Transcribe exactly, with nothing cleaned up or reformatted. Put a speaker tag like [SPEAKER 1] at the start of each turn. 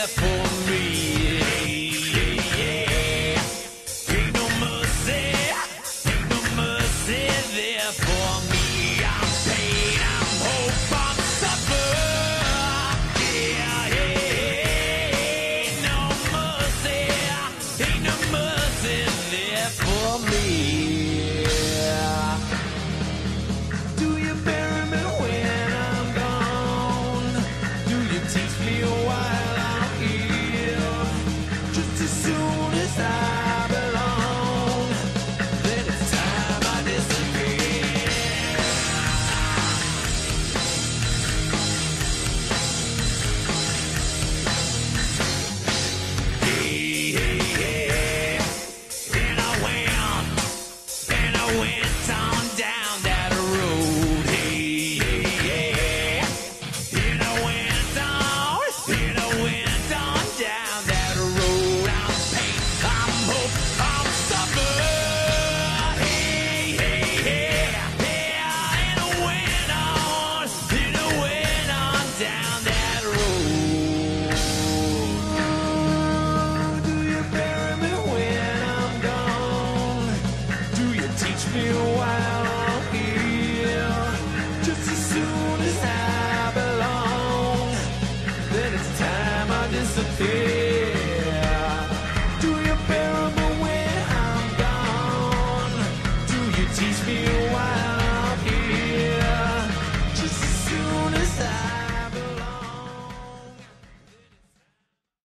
[SPEAKER 1] there for me. Ain't no mercy, ain't no mercy there for me. I'm pain, I'm hope, I'm suffer. Yeah, yeah, ain't no mercy, ain't no mercy there for me. Do you bury me when I'm gone? Do you teach me while I'm here? Just as soon as I belong, then it's time I disappear. Hey, hey, hey, and I went, and I went on down that road. Hey, hey, hey, and I went on, and I went on down that road. I'm pain, I'm hope, I'm suffer. Hey, hey, hey, yeah, and I went on, and I went on down that road. Do you bury me when I'm gone? Do you teach me while I'm here? Just as soon as I belong, then it's time I disappear. Do you bury me when I'm gone? Do you teach me